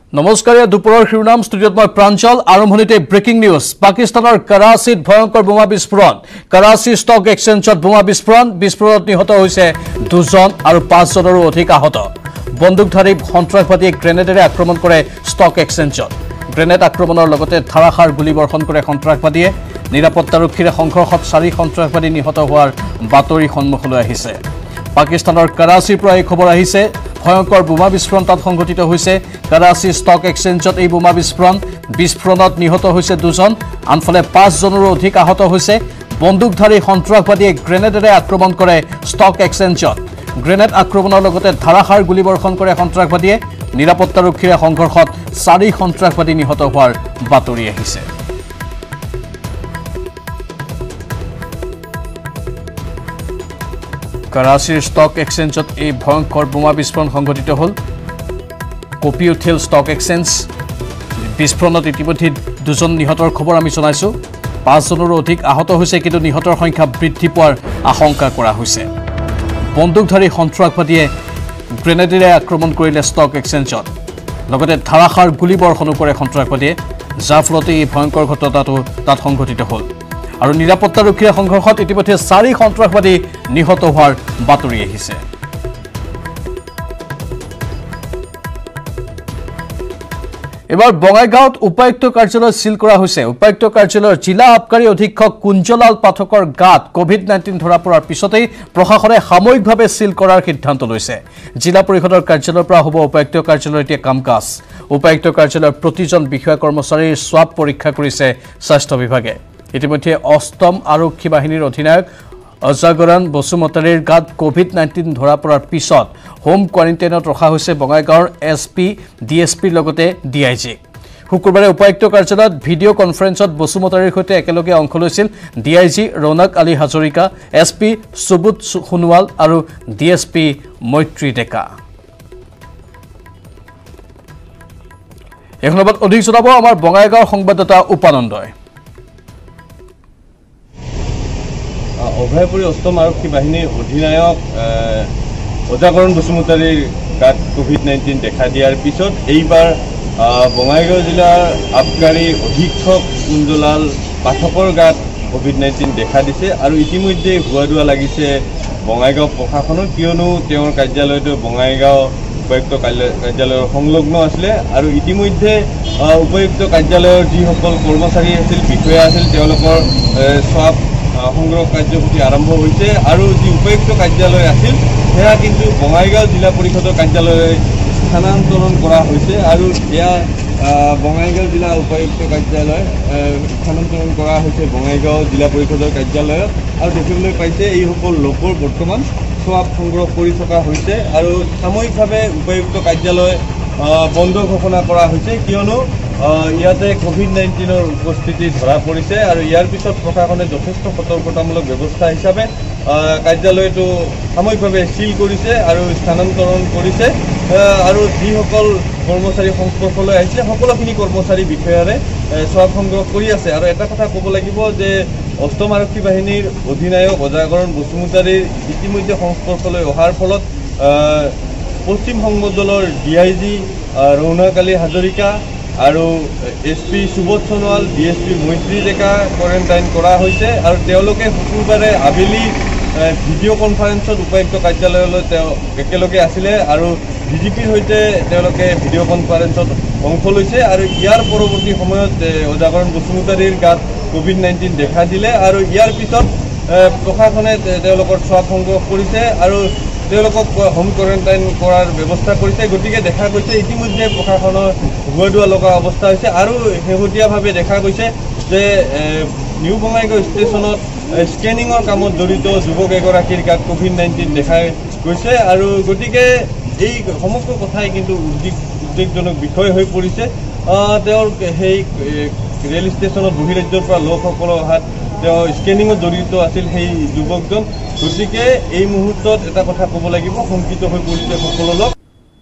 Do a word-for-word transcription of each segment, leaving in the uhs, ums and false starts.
নমস্কাৰ দুপৰৰ শিৰোনাম ষ্টুডিঅ'ত মই প্ৰাঞ্জল আৰম্ভণিতে ব্ৰেকিং নিউজ পাকিস্তানৰ কৰাচীত ভয়ংকৰ বোমা বিস্ফোৰণ কৰাচী ষ্টক এক্সচেঞ্জত বোমা বিস্ফোৰণ বিস্ফোৰণত নিহত হৈছে দুজন আৰু পাঁচজনৰো অধিক আহত বন্দুকধাৰী সন্ত্ৰাসবাদীয়ে গ্ৰেনেডেৰে আক্ৰমণ কৰে ষ্টক এক্সচেঞ্জত গ্ৰেনেড আক্ৰমণৰ লগতে ধাৰাসাৰ গুলীবৰ্ষণ কৰে সন্ত্ৰাসবাদীয়ে নিৰাপত্তাৰক্ষীৰে সংঘৰ্ষত চাৰি সন্ত্ৰাসবাদী নিহত হোৱাৰ বাতৰি সন্মুখলৈ আহিছে পাকিস্তানৰ কৰাচীৰ পৰা এই খবৰ আহিছে ভয়ংকৰ বোমা বিস্ফোৰণ তাত সংঘটিত হৈছে কৰাচী ষ্টক এক্সচেঞ্জত এই বোমা বিস্ফোৰণ বিস্ফোৰণত নিহত হৈছে দুজন আনফালে পাঁচজনৰো অধিক আহত হৈছে বন্দুকধাৰী সন্ত্ৰাসবাদীয়ে গ্ৰেনেডেৰে আক্ৰমণ কৰে ষ্টক এক্সচেঞ্জত গ্ৰেনেড আক্ৰমণৰ লগতে ধাৰাসাৰ গুলীবৰ্ষণ কৰে সন্ত্ৰাসবাদীয়ে নিৰাপত্তাৰক্ষীৰে সংঘৰ্ষত চাৰি সন্ত্ৰাসবাদী নিহত হোৱাৰ বাতৰি আহিছে কৰাচীৰ ষ্টক এক্সচেঞ্জত এই ভয়ংকৰ বোমা বিস্ফোৰণ সংঘটিত হ'ল কপি উঠিল ষ্টক এক্সচেঞ্জ বিস্ফোৰণত ইতিমধ্যে দুজন নিহতৰ খবৰ আমি জনাইছোঁ পাঁচজনৰো অধিক আহত হৈছে কিন্তু নিহতৰ সংখ্যা বৃদ্ধি পোৱাৰ আশংকা কৰা হৈছে বন্দুকধাৰী সন্ত্ৰাসবাদীয়ে গ্ৰেনেডেৰে আক্ৰমণ কৰিলে ষ্টক এক্সচেঞ্জত লগতে ধাৰাসাৰ গুলীবৰ্ষণো কৰে সন্ত্ৰাসবাদীয়ে যাৰ ফলতে এই ভয়ংকৰ ঘটনাটো তাত সংঘটিত হ'ল আৰু নিৰাপত্তাৰক্ষীৰ সংঘৰ্ষত ইতিমধ্যে চাৰি সন্ত্ৰাসবাদী নিহত হোৱাৰ বাতৰি আহিছে এবাৰ বঙাইগাঁৱত উপায়ুক্ত কাৰ্যালয় সিল কৰা হৈছে উপায়ুক্ত কাৰ্যালয়ৰ জিলা আবকাৰী অধীক্ষক কুঞ্জলাল পাঠকৰ গাত কোভিড নাইনটিন ধৰা পৰাৰ পিছতেই প্ৰশাসনে সাময়িকভাৱে সিল কৰাৰ সিদ্ধান্ত লৈছে জিলা পৰিষদৰ কাৰ্যালয়ৰ পৰা হ'ব উপায়ুক্ত কাৰ্যালয়ৰ এতিয়া কাম-কাজ উপায়ুক্ত কাৰ্যালয়ৰ প্ৰতিজন বিষয়া কৰ্মচাৰীৰ স্বাব পৰীক্ষা কৰিছে স্বাস্থ্য বিভাগে ইতিমধ্যে অষ্টম আৰক্ষী বাহিনীৰ অধিনায়ক অজাগৰণ বসুমতাৰীৰ গাত কোভিড নাইনটিন ধৰা পৰাৰ পিছত হোম কোৱাৰেণ্টাইনত ৰখা হৈছে বঙাইগাঁৱৰ এছ পি ডি এছ পিৰ লগতে ডি আই জি শুকুৰবাৰে উপায়ুক্ত কাৰ্যালয়ত ভিডিঅ' কনফাৰেন্সত বসুমতাৰীৰ সৈতে একেলগে অংশ লৈছিল D I G Raunak Ali Hazarika S P Subodh Sonowal আৰু D S P Maitri Deka এই সন্দৰ্ভত অধিক জনাব আমাৰ বঙাইগাঁৱৰ সংবাদদাতা উপানন্দই অভয়পুৰী অষ্টম আৰক্ষী বাহিনীৰ অধিনায়ক অজাগৰণ বসুমতাৰীৰ গাত কোভিড নাইনটিন দেখা দিয়াৰ পিছত এইবাৰ বঙাইগাঁও জিলাৰ আবকাৰী অধীক্ষক কুঞ্জলাল পাঠকৰ গাত কোভিড নাইনটিন দেখা দিছে আৰু ইতিমধ্যে ভুৱা দুৱা লাগিছে বঙাইগাঁও প্ৰশাসনৰ কিয়নো তেওঁৰ কাৰ্যালয়টো বঙাইগাঁও উপায়ুক্ত কাৰ্যালয়ৰ সংলগ্ন আছিলে আৰু ইতিমধ্যে উপায়ুক্ত কাৰ্যালয়ৰ যিসকল কৰ্মচাৰী আছিল বিষয়া আছিল তেওঁলোকৰ স্বাব সংগ্ৰহ কাৰ্যসূচী আৰম্ভ হৈছে আৰু যি উপায়ুক্ত কাৰ্যালয় আছিল সেয়া কিন্তু বঙাইগাঁও জিলা পৰিষদৰ কাৰ্যালয়লৈ স্থানান্তৰণ কৰা হৈছে আৰু এয়া বঙাইগাঁও জিলা উপায়ুক্ত কাৰ্যালয় স্থানান্তৰণ কৰা হৈছে বঙাইগাঁও জিলা পৰিষদৰ কাৰ্যালয়ত আৰু দেখিবলৈ পাইছে এইসকল লোকৰ বৰ্তমান স্বাব সংগ্ৰহ কৰি থকা হৈছে আৰু সাময়িকভাৱে উপায়ুক্ত কাৰ্যালয় বন্ধ ঘোষণা কৰা হৈছে কিয়নো ইয়াতে কোভিড নাইনটিনৰ উপস্থিতি ধৰা পৰিছে আৰু ইয়াৰ পিছত প্ৰশাসনে যথেষ্ট সতৰ্কতামূলক ব্যৱস্থা হিচাপে কাৰ্যালয়টো সাময়িকভাৱে সিল কৰিছে আৰু স্থানান্তৰণ কৰিছে আৰু যিসকল কৰ্মচাৰী সংস্পৰ্শলৈ আহিছে সকলোখিনি কৰ্মচাৰী বিষয়াৰে স্বাব সংগ্ৰহ কৰি আছে আৰু এটা কথা ক'ব লাগিব যে অষ্টম আৰক্ষী বাহিনীৰ অধিনায়ক অজাগৰণ বসুমতাৰীৰ ইতিমধ্যে সংস্পৰ্শলৈ অহাৰ ফলত পশ্চিম সংমণ্ডলৰ D I G Raunak Ali Hazarika আৰু S P Subodh Sonowal D S P Maitri Deka quarantine কৰা হৈছে আৰু তেওঁলোকে শুকুৰবাৰে আবেলি ভিডিঅ' কনফাৰেন্সত উপায়ুক্ত কাৰ্যালয়লৈ তেওঁ একেলগে আছিলে আৰু ডি জি পিৰ সৈতে তেওঁলোকে ভিডিঅ' কনফাৰেন্সত অংশ লৈছে আৰু ইয়াৰ পৰৱৰ্তী সময়ত অজাগৰণ বসুমতাৰীৰ গাত কোভিড নাইনটিন দেখা দিলে আৰু ইয়াৰ পিছত প্ৰশাসনে তেওঁলোকৰ স্বাব সংগ্ৰহ কৰিছে আৰু তেওঁলোকক হোম কোৱাৰেণ্টাইন কৰাৰ ব্যৱস্থা কৰিছে গতিকে দেখা গৈছে ইতিমধ্যে প্ৰশাসনৰ ভুৱা দুৱা লগা অৱস্থা হৈছে আৰু শেহতীয়াভাৱে দেখা গৈছে যে নিউ বঙাইগাঁও ষ্টেচনত স্কেনিঙৰ কামত জড়িত যুৱক এগৰাকীৰ গাত কোভিড নাইনটিন দেখা গৈছে আৰু গতিকে এই সমগ্ৰ কথাই কিন্তু উদ্বেগ উদ্বেগজনক বিষয় হৈ পৰিছে তেওঁৰ সেই ৰেল ষ্টেচনত বহিৰাজ্যৰ পৰা লোকসকলৰ অহাত তেওঁ স্কেনিঙত জড়িত আছিল সেই যুৱকজন গতিকে এই মুহূৰ্তত এটা কথা ক'ব লাগিব শংকিত হৈ পৰিছে সকলো লোক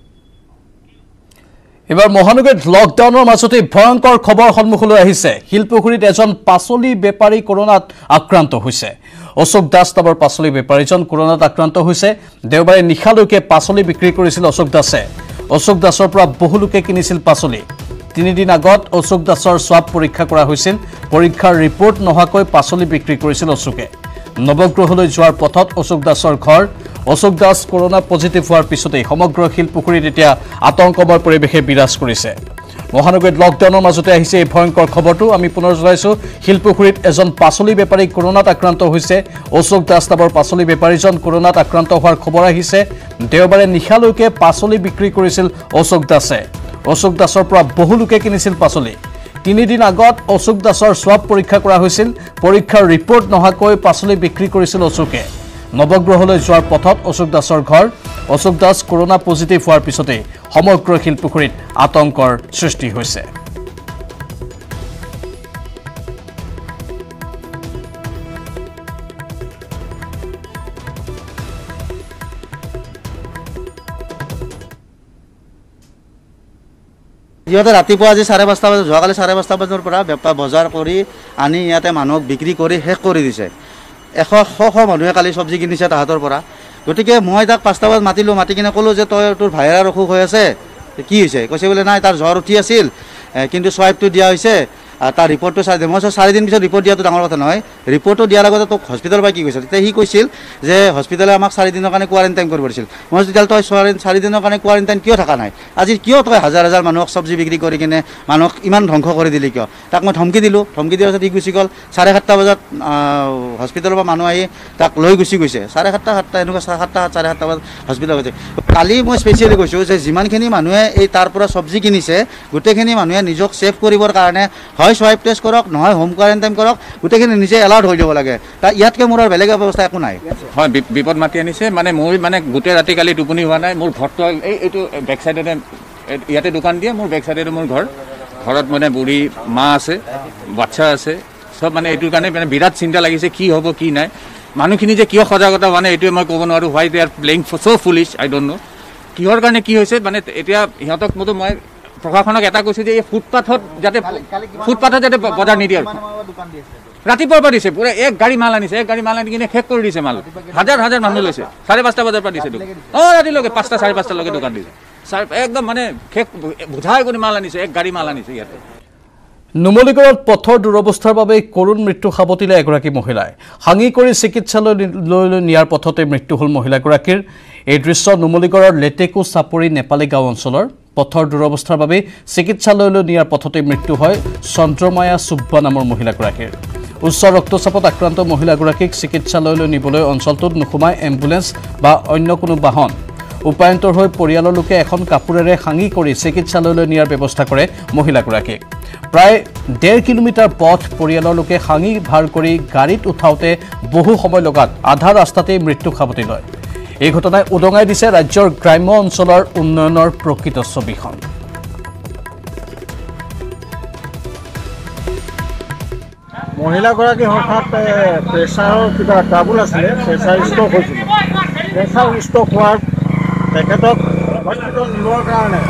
এবাৰ মহানগৰীত লকডাউনৰ মাজতে ভয়ংকৰ খবৰ সন্মুখলৈ আহিছে শিলপুখুৰীত এজন পাচলি বেপাৰী কৰোনাত আক্ৰান্ত হৈছে অশোক দাস নামৰ পাচলি বেপাৰীজন কৰোনাত আক্ৰান্ত হৈছে দেওবাৰে নিশালৈকে পাচলি বিক্ৰী কৰিছিল অশোক দাসে অশোক দাসৰ পৰা বহু লোকে কিনিছিল পাচলি তিনিদিন আগত অশোক দাসৰ সোৱাব পৰীক্ষা কৰা হৈছিল পৰীক্ষাৰ ৰিপৰ্ট নোহোৱাকৈ পাচলি বিক্ৰী কৰিছিল অশোকে নৱগ্ৰহলৈ যোৱাৰ পথত অশোক দাসৰ ঘৰ অশোক দাস কৰোনা পজিটিভ হোৱাৰ পিছতে সমগ্ৰ শিলপুখুৰীত এতিয়া আতংকময় পৰিৱেশে বিৰাজ কৰিছে মহানগৰীত লকডাউনৰ মাজতে আহিছে এই ভয়ংকৰ খবৰটো আমি পুনৰ জনাইছো শিলপুখুৰীত এজন পাচলি বেপাৰী কৰোনাত আক্ৰান্ত হৈছে অশোক দাস নামৰ পাচলি বেপাৰীজন কৰোনাত আক্ৰান্ত হোৱাৰ খবৰ আহিছে দেওবাৰে নিশালৈকে পাচলি বিক্ৰী কৰিছিল অশোক দাসে অশোক দাসৰ পৰা বহু লোকে কিনিছিল পাচলি তিনিদিন আগত অশোক দাসৰ সোৱাব পৰীক্ষা কৰা হৈছিল পৰীক্ষাৰ ৰিপৰ্ট নোহোৱাকৈ পাচলি বিক্ৰী কৰিছিল অশোকে নৱগ্ৰহলৈ যোৱাৰ পথত অশোক দাসৰ ঘৰ অশোক দাস কৰোনা পজিটিভ হোৱাৰ পিছতে সমগ্ৰ শিলপুখুৰীত আতংকৰ সৃষ্টি হৈছে ইহঁতে ৰাতিপুৱা আজি চাৰে পাঁচটা বজাত যোৱাকালি চাৰে পাঁচটা বজাৰ পৰা বেপাৰ বজাৰ কৰি আনি ইয়াতে মানুহক বিক্ৰী কৰি শেষ কৰি দিছে এশ শ শ মানুহে কালি চব্জি কিনিছে তাহাঁতৰ পৰা গতিকে মই তাক পাঁচটা বজাত মাতিলোঁ মাতি কিনে ক'লোঁ যে তই তোৰ ভাইৰাৰ অসুখ হৈ আছে কি হৈছে কৈছে বোলে নাই তাৰ জ্বৰ উঠি আছিল কিন্তু সোৱাবটো দিয়া হৈছে তাৰ ৰিপৰ্টটো চাই দিয়ে মই চাৰিদিন পিছত ৰিপৰ্ট দিয়াটো ডাঙৰ কথা নহয় ৰিপৰ্টটো দিয়াৰ আগতে তোক হস্পিটেলৰ পৰা কি কৈছিল তেতিয়া সি কৈছিল যে হস্পিটেলে আমাক চাৰিদিনৰ কাৰণে কোৱাৰেণ্টাইন কৰিব দিছিল মই তেতিয়াহ'লে তই চাৰিদিনৰ কাৰণে কোৱাৰেণ্টাইন কিয় থকা নাই আজি কিয় তই হাজাৰ হাজাৰ মানুহক চব্জি বিক্ৰী কৰি কিনে মানুহক ইমান ধ্বংস কৰি দিলি কিয় তাক মই ধমকি দিলোঁ ধমকি দিয়াৰ পাছত সি গুচি গ'ল চাৰে সাতটা বজাত হস্পিটেলৰ পৰা মানুহ আহি তাক লৈ গুচি গৈছে চাৰে সাতটা সাতটা এনেকুৱা সাতটা চাৰে সাতটা বজাত হস্পিটেল গৈছে কালি মই স্পেচিয়েলি কৈছোঁ যে যিমানখিনি মানুহে এই তাৰ পৰা চব্জি কিনিছে গোটেইখিনি মানুহে নিজক ছেভ কৰিবৰ কাৰণে হয় সোৱাব টেষ্ট কৰক নহয় হোম কোৱাৰেণ্টাইন কৰক গোটেইখিনি নিজে এলাৰ্ট হৈ যাব লাগে তাৰ ইয়াতকৈ মোৰ আৰু বেলেগ ব্যৱস্থা একো নাই হয় বিপদ মাতি আনিছে মানে মোৰ মানে গোটেই ৰাতি কালি টোপনি হোৱা নাই মোৰ ঘৰটো এই এইটো বেক চাইডতে ইয়াতে দোকান দিয়ে মোৰ বেক চাইডতে মোৰ ঘৰ ঘৰত মানে বুঢ়ী মা আছে বাচ্চা আছে সব মানে এইটোৰ কাৰণে মানে বিৰাট চিন্তা লাগিছে কি হ'ব কি নাই মানুহখিনি যে কিয় সজাগতা মানে এইটোৱে মই ক'ব নোৱাৰোঁ why they are playing so' foolish I don't know' কিহৰ কাৰণে কি হৈছে মানে এতিয়া সিহঁতক মতো মই প্ৰশাসনক এটা কৈছোঁ যে এই ফুটপাথত যাতে ফুটপাথত যাতে বজাৰ নিদিয়ে ৰাতিপুৱাৰ পৰা দিছে পুৰা এক গাড়ী মাল আনিছে এক গাড়ী মাল আনি কিনে শেষ কৰি দিছে মাল হাজাৰ হাজাৰ মানুহ লৈছে চাৰে পাঁচটা বজাৰ পৰা দিছে অঁ ৰাতিলৈকে পাঁচটা চাৰে পাঁচটালৈকে দোকান দিছে একদম মানে শেষ বুঝাই কৰি মাল আনিছে এক গাড়ী মাল আনিছে ইয়াতে নুমলীগড়ত পথৰ দুৰৱস্থাৰ বাবে কৰুণ মৃত্যু সাৱটিলে এগৰাকী মহিলাই হাঙি কৰি চিকিৎসালয়লৈ নিয়াৰ পথতে মৃত্যু হ'ল মহিলাগৰাকীৰ এই দৃশ্য নুমলীগড়ৰ লেটেকু চাপৰি নেপালী গাঁও অঞ্চলৰ পথৰ দুৰৱস্থাৰ বাবে চিকিৎসালয়লৈ নিয়াৰ পথতে মৃত্যু হয় চন্দ্ৰমায়া সুব্বা নামৰ মহিলাগৰাকীৰ উচ্চ ৰক্তচাপত আক্ৰান্ত মহিলাগৰাকীক চিকিৎসালয়লৈ নিবলৈ অঞ্চলটোত নোসোমাই এম্বুলেন্স বা অন্য কোনো বাহন উপায়ন্তৰ হৈ পৰিয়ালৰ লোকে এখন কাপোৰেৰে হাঙি কৰি চিকিৎসালয়লৈ নিয়াৰ ব্যৱস্থা কৰে মহিলাগৰাকীক প্ৰায় ডেৰ কিলোমিটাৰ পথ পৰিয়ালৰ লোকে হাঙি ভাৰ কৰি গাড়ীত উঠাওঁতে বহু সময় লগাত আধা ৰাস্তাতেই মৃত্যু সাৱটি লয় এই ঘটনাই উদঙাই দিছে ৰাজ্যৰ গ্ৰাম্য অঞ্চলৰ উন্নয়নৰ প্ৰকৃত ছবিখন মহিলাগৰাকী হঠাৎ প্ৰেছাৰৰ কিবা ট্ৰাবুল আছিলে প্ৰেছাৰ ষ্ট্ৰক হৈছিলে প্ৰেছাৰ ষ্ট্ৰক হোৱাৰ তেখেতক হস্পিটেল নিবৰ কাৰণে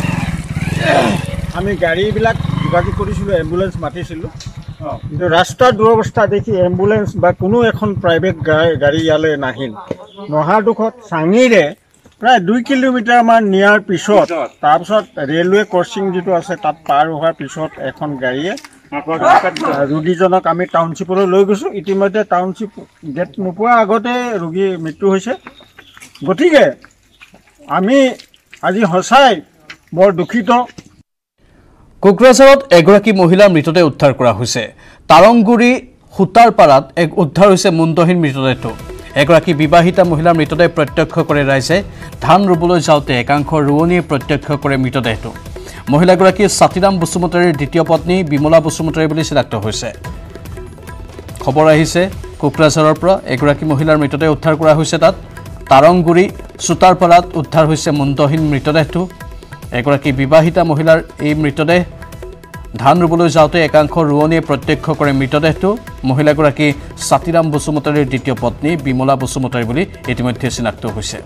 আমি গাড়ীবিলাক যোগাযোগ কৰিছিলোঁ এম্বুলেন্স মাতিছিলোঁ কিন্তু ৰাস্তাৰ দুৰৱস্থা দেখি এম্বুলেন্স বা কোনো এখন প্ৰাইভেট গাড়ী ইয়ালৈ নাহিল নহাৰ দুখত চাঙিৰে প্ৰায় দুই কিলোমিটাৰমান নিয়াৰ পিছত তাৰপিছত ৰেলৱে ক্ৰছিং যিটো আছে তাত পাৰ হোৱাৰ পিছত এখন গাড়ীয়ে ৰোগীজনক আমি টাউনশ্বিপলৈ লৈ গৈছোঁ ইতিমধ্যে টাউনশ্বিপ গেট নোপোৱাৰ আগতে ৰোগীৰ মৃত্যু হৈছে গতিকে আমি আজি সঁচাই বৰ দুখিত কোকৰাঝাৰত এগৰাকী মহিলাৰ মৃতদেহ উদ্ধাৰ কৰা হৈছে তাৰংগুৰি সুতাৰপাৰাত এক উদ্ধাৰ হৈছে মুণ্ডহীন মৃতদেহটো এগৰাকী বিবাহিতা মহিলাৰ মৃতদেহ প্ৰত্যক্ষ কৰে ৰাইজে ধান ৰুবলৈ যাওঁতে একাংশ ৰোৱনীয়ে প্ৰত্যক্ষ কৰে মৃতদেহটো মহিলাগৰাকী ছাতিৰাম বসুমতাৰীৰ দ্বিতীয় পত্নী বিমলা বসুমতাৰী বুলি চিনাক্ত হৈছে খবৰ আহিছে কোকৰাঝাৰৰ পৰা এগৰাকী মহিলাৰ মৃতদেহ উদ্ধাৰ কৰা হৈছে তাত তাৰংগুৰি সুতাৰপাৰাত উদ্ধাৰ হৈছে মুণ্ডহীন মৃতদেহটো এগৰাকী বিবাহিতা মহিলাৰ এই মৃতদেহ ধান ৰুবলৈ যাওঁতে একাংশ ৰোৱনীয়ে প্ৰত্যক্ষ কৰে মৃতদেহটো মহিলাগৰাকী ছাতিৰাম বসুমতাৰীৰ দ্বিতীয় পত্নী বিমলা বসুমতাৰী বুলি ইতিমধ্যে চিনাক্ত হৈছে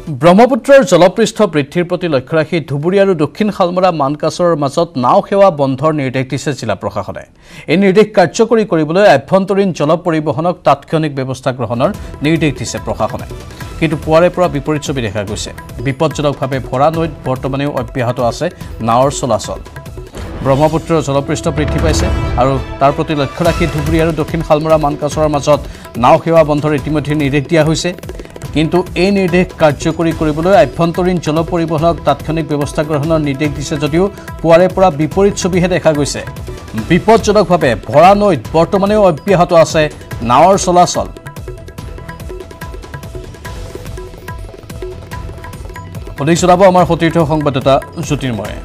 ব্ৰহ্মপুত্ৰৰ জলপৃষ্ঠ বৃদ্ধিৰ প্ৰতি লক্ষ্য ৰাখি ধুবুৰী আৰু দক্ষিণ শালমৰা মানকাছৰৰ মাজত নাও সেৱা বন্ধৰ নিৰ্দেশ দিছে জিলা প্ৰশাসনে। এই নিৰ্দেশ কাৰ্যকৰী কৰিবলৈ আভ্যন্তৰীণ জল পৰিবহণক তাৎক্ষণিক ব্যৱস্থা গ্ৰহণৰ নিৰ্দেশ দিছে প্ৰশাসনে। কিন্তু পুৱাৰে পৰা বিপৰীত ছবি দেখা গৈছে। বিপদজনকভাৱে ভৰা নৈত বৰ্তমানেও অব্যাহত আছে নাৱৰ চলাচল। ব্ৰহ্মপুত্ৰৰ জলপৃষ্ঠ বৃদ্ধি পাইছে আৰু তাৰ প্ৰতি লক্ষ্য ৰাখি ধুবুৰী আৰু দক্ষিণ শালমৰা মানকাছৰৰ মাজত নাও সেৱা বন্ধৰ ইতিমধ্যে নিৰ্দেশ দিয়া হৈছে। কিন্তু এই নিৰ্দেশ কাৰ্যকৰী কৰিবলৈ আভ্যন্তৰীণ জল পৰিবহণক তাৎক্ষণিক ব্যৱস্থা গ্ৰহণৰ নিৰ্দেশ দিছে যদিও পুৱাৰে পৰা বিপৰীত ছবিহে দেখা গৈছে। বিপদজনকভাৱে ভৰা নৈত বৰ্তমানেও অব্যাহত আছে নাৱৰ চলাচল। অধিক জনাব আমাৰ সতীৰ্থ সংবাদদাতা জ্যোতিৰ্ময়ে।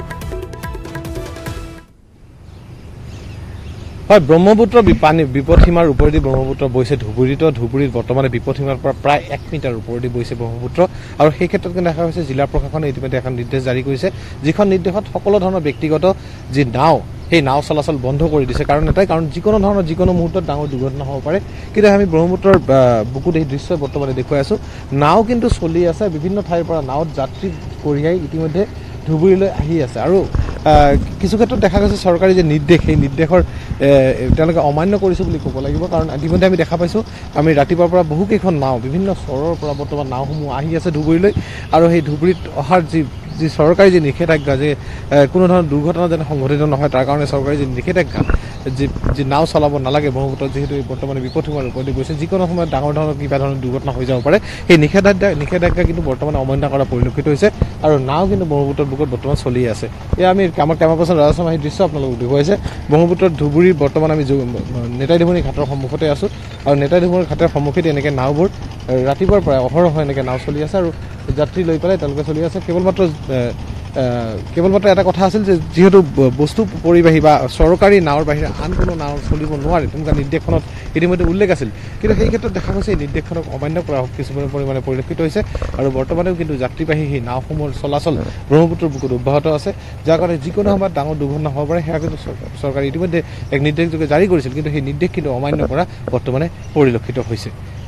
হয়, ব্ৰহ্মপুত্ৰ পানী বিপদসীমাৰ ওপৰেদি ব্ৰহ্মপুত্ৰ বৈছে ধুবুৰীত। ধুবুৰীত বৰ্তমানে বিপদসীমাৰ পৰা প্ৰায় এক মিটাৰ ওপৰেদি বৈছে ব্ৰহ্মপুত্ৰ আৰু সেই ক্ষেত্ৰত কিন্তু দেখা হৈছে জিলা প্ৰশাসনে ইতিমধ্যে এখন নিৰ্দেশ জাৰি কৰিছে, যিখন নিৰ্দেশত সকলো ধৰণৰ ব্যক্তিগত যি নাও সেই নাও চলাচল বন্ধ কৰি দিছে। কাৰণ এটাই কাৰণ যিকোনো ধৰণৰ যিকোনো মুহূৰ্তত ডাঙৰ দুৰ্ঘটনা হ'ব পাৰে। কিন্তু আমি ব্ৰহ্মপুত্ৰৰ বুকুত এই দৃশ্য বৰ্তমানে দেখুৱাই আছোঁ। নাও কিন্তু চলি আছে, বিভিন্ন ঠাইৰ পৰা নাৱত যাত্ৰী কঢ়িয়াই ইতিমধ্যে ধুবুৰীলৈ আহি আছে। আৰু কিছু ক্ষেত্ৰত দেখা গৈছে চৰকাৰী যে নিৰ্দেশ সেই নিৰ্দেশৰ তেওঁলোকে অমান্য কৰিছে বুলি ক'ব লাগিব। কাৰণ ইতিমধ্যে আমি দেখা পাইছোঁ আমি ৰাতিপুৱাৰ পৰা বহুকেইখন নাও বিভিন্ন চৰৰ পৰা বৰ্তমান নাওসমূহ আহি আছে ধুবুৰীলৈ। আৰু সেই ধুবুৰীত অহাৰ যি যি চৰকাৰী যি নিষেধাজ্ঞা যে কোনো ধৰণৰ দুৰ্ঘটনা যেনে সংঘটিত নহয় তাৰ কাৰণে চৰকাৰী যি নিষেধাজ্ঞা যি যি নাও চলাব নালাগে ব্ৰহ্মপুত্ৰত, যিহেতু বৰ্তমানে বিপদসীমাৰ ওপৰেদি গৈছে, যিকোনো সময়ত ডাঙৰ ধৰণৰ কিবা ধৰণৰ দুৰ্ঘটনা হৈ যাব পাৰে। সেই নিষেধাজ্ঞা নিষেধাজ্ঞা কিন্তু বৰ্তমানে অমান্য কৰা পৰিলক্ষিত হৈছে আৰু নাও কিন্তু ব্ৰহ্মপুত্ৰৰ বুকুত বৰ্তমান চলি আছে। এয়া আমি আমাৰ কেমেৰা পাৰ্চন ৰাজা শৰ্মা সেই দৃশ্য আপোনালোকক দেখুৱাইছে। ব্ৰহ্মপুত্ৰৰ ধুবুৰীৰ বৰ্তমান আমি নেতাই ধুবুৰী ঘাটৰ সন্মুখতে আছোঁ আৰু নেতাই ধুবুৰী ঘাটৰ সন্মুখতে এনেকৈ নাওবোৰ ৰাতিপুৱাৰ পৰা অহৰহ এনেকৈ নাও চলি আছে আৰু যাত্ৰী লৈ পেলাই তেওঁলোকে চলি আছে। কেৱল মাত্ৰ কেৱল মাত্ৰ এটা কথা আছিল যে যিহেতু বস্তু পৰিবাহী বা চৰকাৰী নাৱৰ বাহিৰে আন কোনো নাও চলিব নোৱাৰে তেনেকুৱা নিৰ্দেশখনত ইতিমধ্যে উল্লেখ আছিল। কিন্তু সেই ক্ষেত্ৰত দেখা গৈছে এই নিৰ্দেশখনক অমান্য কৰা কিছুমান পৰিমাণে পৰিলক্ষিত হৈছে আৰু বৰ্তমানেও কিন্তু যাত্ৰীবাহী সেই নাওসমূহৰ চলাচল ব্ৰহ্মপুত্ৰৰ বুকুত অব্যাহত আছে, যাৰ কাৰণে যিকোনো সময়ত ডাঙৰ দুৰ্ঘটনা হ'ব পাৰে। সেয়া কিন্তু চৰকাৰে ইতিমধ্যে এক নিৰ্দেশযোগে জাৰি কৰিছিল, কিন্তু সেই নিৰ্দেশ কিন্তু অমান্য কৰা বৰ্তমানে পৰিলক্ষিত হৈছে।